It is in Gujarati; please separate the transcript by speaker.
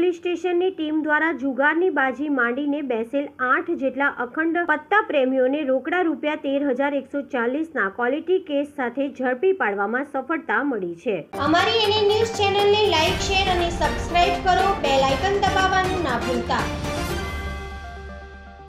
Speaker 1: પોલીસ સ્ટેશનની ટીમ દ્વારા જુગારની બાજી માંડીને બેસેલ 8 જેટલા અખંડ પત્તા પ્રેમીઓને રોકડા રૂપિયા 13,140ના ક્વોલિટી કેસ સાથે ઝડપી પાડવામાં સફળતા મળી છે।
Speaker 2: અમારી એની ન્યૂઝ ચેનલને લાઇક, શેર અને સબસ્ક્રાઇબ કરો। બેલ આઇકન દબાવવાનું ના ભૂલતા।